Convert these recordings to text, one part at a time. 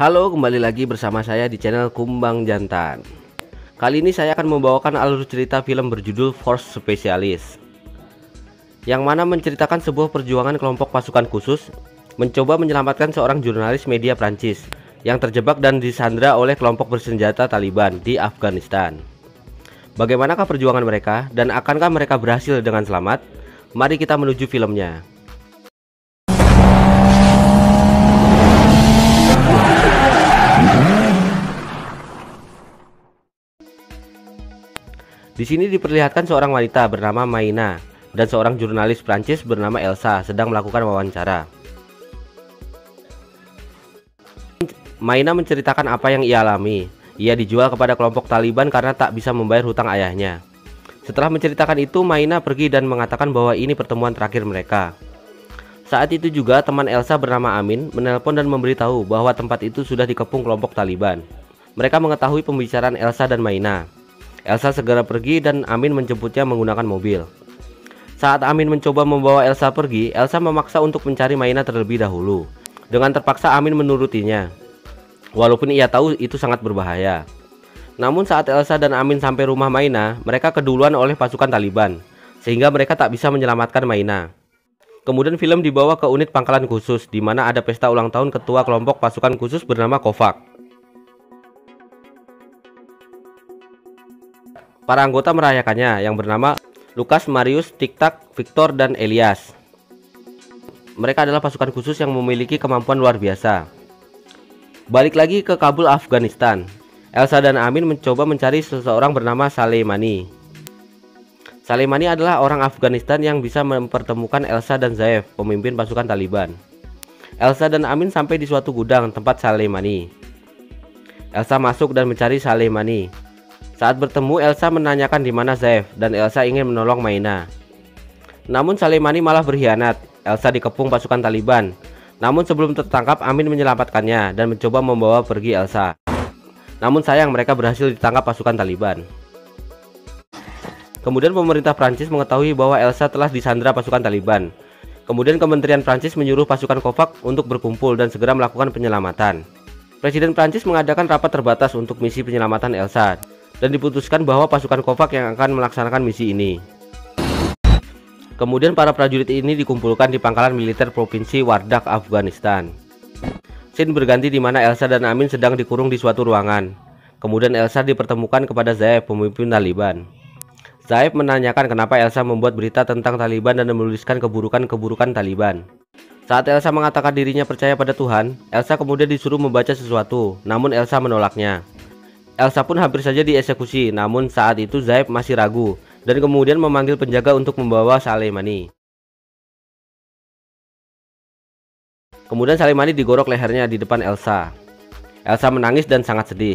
Halo, kembali lagi bersama saya di channel Kumbang Jantan. Kali ini saya akan membawakan alur cerita film berjudul Force Specialist, yang mana menceritakan sebuah perjuangan kelompok pasukan khusus mencoba menyelamatkan seorang jurnalis media Prancis yang terjebak dan disandra oleh kelompok bersenjata Taliban di Afghanistan. Bagaimanakah perjuangan mereka dan akankah mereka berhasil dengan selamat? Mari kita menuju filmnya. Di sini diperlihatkan seorang wanita bernama Maina dan seorang jurnalis Prancis bernama Elsa sedang melakukan wawancara. Maina menceritakan apa yang ia alami. Ia dijual kepada kelompok Taliban karena tak bisa membayar hutang ayahnya. Setelah menceritakan itu, Maina pergi dan mengatakan bahwa ini pertemuan terakhir mereka. Saat itu juga teman Elsa bernama Amin menelpon dan memberitahu bahwa tempat itu sudah dikepung kelompok Taliban. Mereka mengetahui pembicaraan Elsa dan Maina. Elsa segera pergi dan Amin menjemputnya menggunakan mobil. Saat Amin mencoba membawa Elsa pergi, Elsa memaksa untuk mencari Maina terlebih dahulu. Dengan terpaksa Amin menurutinya, walaupun ia tahu itu sangat berbahaya. Namun saat Elsa dan Amin sampai rumah Maina, mereka keduluan oleh pasukan Taliban, sehingga mereka tak bisa menyelamatkan Maina. Kemudian film dibawa ke unit pangkalan khusus, di mana ada pesta ulang tahun ketua kelompok pasukan khusus bernama Kovac. Para anggota merayakannya yang bernama Lukas, Marius, Tiktak, Victor, dan Elias. Mereka adalah pasukan khusus yang memiliki kemampuan luar biasa. Balik lagi ke Kabul, Afghanistan. Elsa dan Amin mencoba mencari seseorang bernama Saleimani. Saleimani adalah orang Afghanistan yang bisa mempertemukan Elsa dan Zaev, pemimpin pasukan Taliban. Elsa dan Amin sampai di suatu gudang tempat Saleimani. Elsa masuk dan mencari Saleimani. Saat bertemu, Elsa menanyakan di mana Zaev dan Elsa ingin menolong Maina. Namun Saleimani malah berkhianat. Elsa dikepung pasukan Taliban. Namun sebelum tertangkap, Amin menyelamatkannya dan mencoba membawa pergi Elsa. Namun sayang, mereka berhasil ditangkap pasukan Taliban. Kemudian pemerintah Prancis mengetahui bahwa Elsa telah disandra pasukan Taliban. Kemudian Kementerian Prancis menyuruh pasukan Kovac untuk berkumpul dan segera melakukan penyelamatan. Presiden Prancis mengadakan rapat terbatas untuk misi penyelamatan Elsa, dan diputuskan bahwa pasukan Kovac yang akan melaksanakan misi ini. Kemudian para prajurit ini dikumpulkan di pangkalan militer provinsi Wardak, Afghanistan. Scene berganti di mana Elsa dan Amin sedang dikurung di suatu ruangan. Kemudian Elsa dipertemukan kepada Zaev, pemimpin Taliban. Zaev menanyakan kenapa Elsa membuat berita tentang Taliban dan menuliskan keburukan-keburukan Taliban. Saat Elsa mengatakan dirinya percaya pada Tuhan, Elsa kemudian disuruh membaca sesuatu, namun Elsa menolaknya. Elsa pun hampir saja dieksekusi, namun saat itu Zaev masih ragu dan kemudian memanggil penjaga untuk membawa Saleimani. Kemudian Saleimani digorok lehernya di depan Elsa. Elsa menangis dan sangat sedih.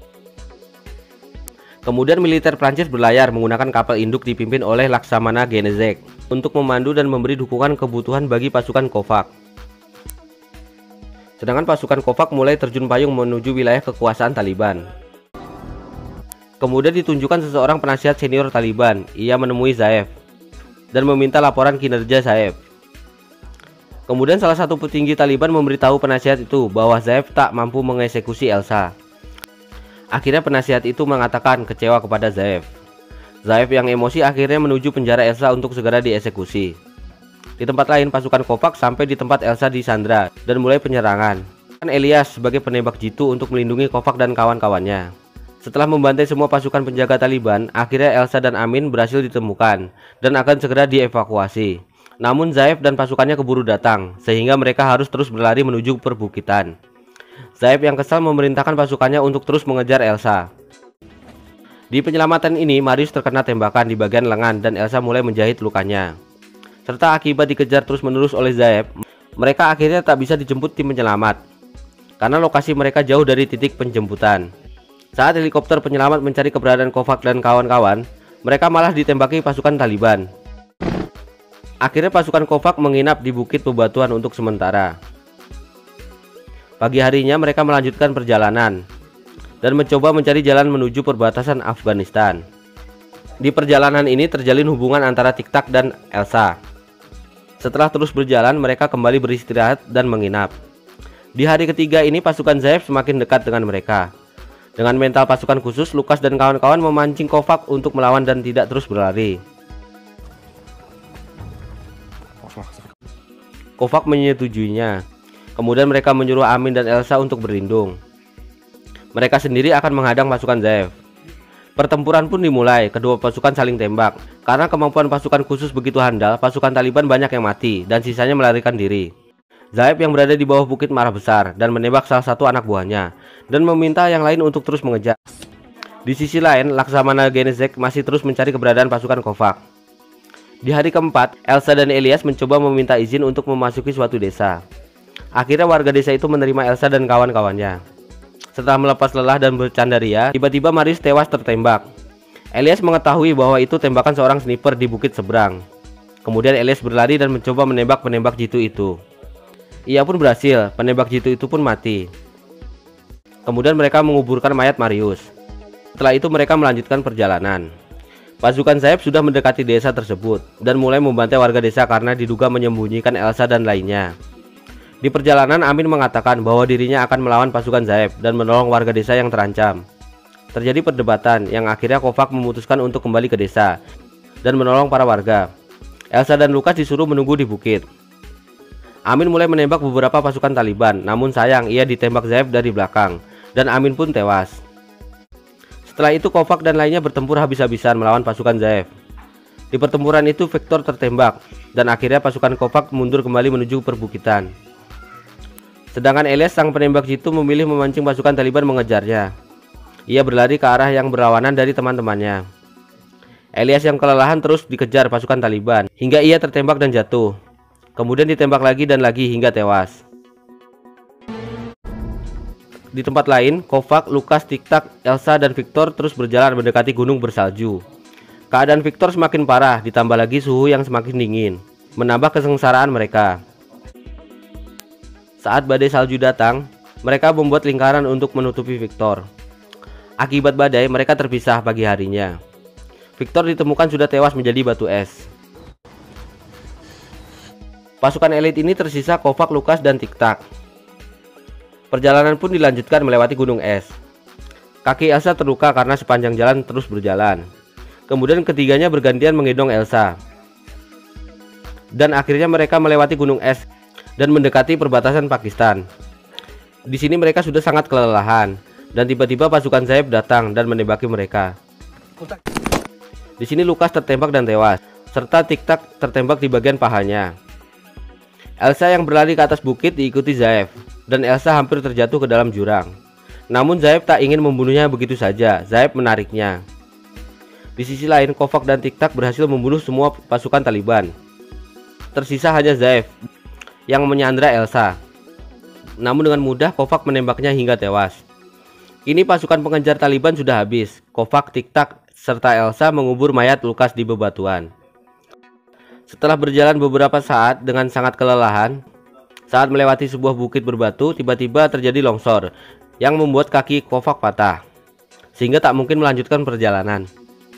Kemudian militer Prancis berlayar menggunakan kapal induk dipimpin oleh Laksamana Genezek untuk memandu dan memberi dukungan kebutuhan bagi pasukan Kovac. Sedangkan pasukan Kovac mulai terjun payung menuju wilayah kekuasaan Taliban. Kemudian ditunjukkan seseorang penasihat senior Taliban. Ia menemui Zaev dan meminta laporan kinerja Zaev. Kemudian salah satu petinggi Taliban memberitahu penasihat itu bahwa Zaev tak mampu mengeksekusi Elsa. Akhirnya penasihat itu mengatakan kecewa kepada Zaev. Zaev yang emosi akhirnya menuju penjara Elsa untuk segera dieksekusi. Di tempat lain, pasukan Kovac sampai di tempat Elsa disandra dan mulai penyerangan. Elias sebagai penembak jitu untuk melindungi Kovac dan kawan-kawannya. Setelah membantai semua pasukan penjaga Taliban, akhirnya Elsa dan Amin berhasil ditemukan dan akan segera dievakuasi. Namun Zaev dan pasukannya keburu datang, sehingga mereka harus terus berlari menuju perbukitan. Zaev yang kesal memerintahkan pasukannya untuk terus mengejar Elsa. Di penyelamatan ini, Marius terkena tembakan di bagian lengan dan Elsa mulai menjahit lukanya. Serta akibat dikejar terus-menerus oleh Zaev, mereka akhirnya tak bisa dijemput tim penyelamat, karena lokasi mereka jauh dari titik penjemputan. Saat helikopter penyelamat mencari keberadaan Kovac dan kawan-kawan, mereka malah ditembaki pasukan Taliban. Akhirnya pasukan Kovac menginap di bukit bebatuan untuk sementara. Pagi harinya mereka melanjutkan perjalanan dan mencoba mencari jalan menuju perbatasan Afghanistan. Di perjalanan ini terjalin hubungan antara Tiktak dan Elsa. Setelah terus berjalan, mereka kembali beristirahat dan menginap. Di hari ketiga ini pasukan Zaev semakin dekat dengan mereka. Dengan mental pasukan khusus, Lukas dan kawan-kawan memancing Kovac untuk melawan dan tidak terus berlari. Kovac menyetujuinya. Kemudian mereka menyuruh Amin dan Elsa untuk berlindung. Mereka sendiri akan menghadang pasukan Zaev. Pertempuran pun dimulai, kedua pasukan saling tembak. Karena kemampuan pasukan khusus begitu handal, pasukan Taliban banyak yang mati dan sisanya melarikan diri. Zaev yang berada di bawah bukit marah besar dan menembak salah satu anak buahnya dan meminta yang lain untuk terus mengejar. Di sisi lain, Laksamana Genezek masih terus mencari keberadaan pasukan Kovac. Di hari keempat, Elsa dan Elias mencoba meminta izin untuk memasuki suatu desa. Akhirnya warga desa itu menerima Elsa dan kawan-kawannya. Setelah melepas lelah dan bercanda ria, tiba-tiba Marius tewas tertembak. Elias mengetahui bahwa itu tembakan seorang sniper di bukit seberang. Kemudian Elias berlari dan mencoba menembak penembak jitu itu. Ia pun berhasil, penembak jitu itu pun mati. Kemudian mereka menguburkan mayat Marius. Setelah itu mereka melanjutkan perjalanan. Pasukan Zaev sudah mendekati desa tersebut dan mulai membantai warga desa karena diduga menyembunyikan Elsa dan lainnya. Di perjalanan, Amin mengatakan bahwa dirinya akan melawan pasukan Zaev dan menolong warga desa yang terancam. Terjadi perdebatan yang akhirnya Kovac memutuskan untuk kembali ke desa dan menolong para warga. Elsa dan Lukas disuruh menunggu di bukit. Amin mulai menembak beberapa pasukan Taliban, namun sayang ia ditembak Zaev dari belakang dan Amin pun tewas. Setelah itu Kovac dan lainnya bertempur habis-habisan melawan pasukan Zaev. Di pertempuran itu Victor tertembak dan akhirnya pasukan Kovac mundur kembali menuju perbukitan. Sedangkan Elias sang penembak jitu memilih memancing pasukan Taliban mengejarnya. Ia berlari ke arah yang berlawanan dari teman-temannya. Elias yang kelelahan terus dikejar pasukan Taliban hingga ia tertembak dan jatuh. Kemudian ditembak lagi dan lagi hingga tewas. Di tempat lain, Kovac, Lukas, Tiktak, Elsa, dan Victor terus berjalan mendekati gunung bersalju. Keadaan Victor semakin parah, ditambah lagi suhu yang semakin dingin, menambah kesengsaraan mereka. Saat badai salju datang, mereka membuat lingkaran untuk menutupi Victor. Akibat badai, mereka terpisah pagi harinya. Victor ditemukan sudah tewas menjadi batu es. Pasukan elit ini tersisa Kovac, Lukas, dan Tiktak. Perjalanan pun dilanjutkan melewati gunung es. Kaki Elsa terluka karena sepanjang jalan terus berjalan. Kemudian ketiganya bergantian menggendong Elsa. Dan akhirnya mereka melewati gunung es dan mendekati perbatasan Pakistan. Di sini mereka sudah sangat kelelahan dan tiba-tiba pasukan Zaev datang dan menembaki mereka. Di sini Lukas tertembak dan tewas, serta Tiktak tertembak di bagian pahanya. Elsa yang berlari ke atas bukit diikuti Zaev, dan Elsa hampir terjatuh ke dalam jurang. Namun Zaev tak ingin membunuhnya begitu saja, Zaev menariknya. Di sisi lain, Kovac dan Tiktak berhasil membunuh semua pasukan Taliban. Tersisa hanya Zaev yang menyandra Elsa. Namun dengan mudah Kovac menembaknya hingga tewas. Kini pasukan pengejar Taliban sudah habis. Kovac, Tiktak, serta Elsa mengubur mayat Lukas di bebatuan. Setelah berjalan beberapa saat dengan sangat kelelahan, saat melewati sebuah bukit berbatu, tiba-tiba terjadi longsor yang membuat kaki Kovac patah, sehingga tak mungkin melanjutkan perjalanan.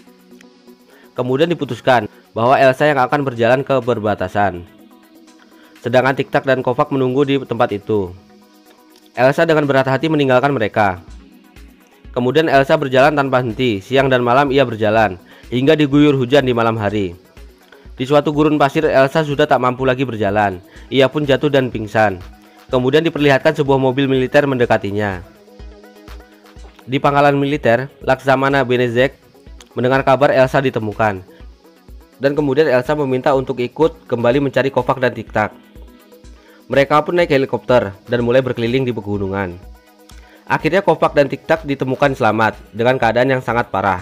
Kemudian diputuskan bahwa Elsa yang akan berjalan ke perbatasan, sedangkan Tiktak dan Kovac menunggu di tempat itu. Elsa dengan berat hati meninggalkan mereka. Kemudian Elsa berjalan tanpa henti, siang dan malam ia berjalan, hingga diguyur hujan di malam hari. Di suatu gurun pasir, Elsa sudah tak mampu lagi berjalan. Ia pun jatuh dan pingsan. Kemudian diperlihatkan sebuah mobil militer mendekatinya. Di pangkalan militer, Laksamana Benezek mendengar kabar Elsa ditemukan. Dan kemudian Elsa meminta untuk ikut kembali mencari Kovac dan Tiktak. Mereka pun naik helikopter dan mulai berkeliling di pegunungan. Akhirnya Kovac dan Tiktak ditemukan selamat dengan keadaan yang sangat parah.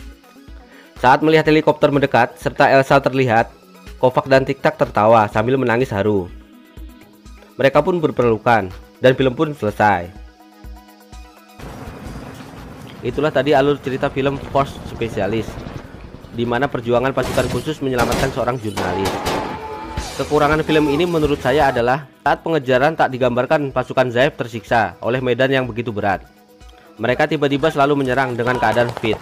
Saat melihat helikopter mendekat serta Elsa terlihat, Kovac dan Tiktak tertawa sambil menangis haru. Mereka pun berpelukan dan film pun selesai. Itulah tadi alur cerita film Force Specialist, di mana perjuangan pasukan khusus menyelamatkan seorang jurnalis. Kekurangan film ini menurut saya adalah saat pengejaran tak digambarkan pasukan Zaev tersiksa oleh medan yang begitu berat. Mereka tiba-tiba selalu menyerang dengan keadaan fit.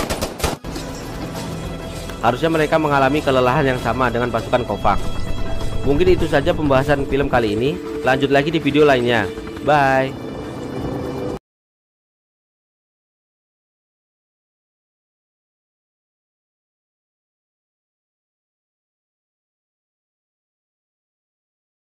Harusnya mereka mengalami kelelahan yang sama dengan pasukan Kovac. Mungkin itu saja pembahasan film kali ini. Lanjut lagi di video lainnya. Bye.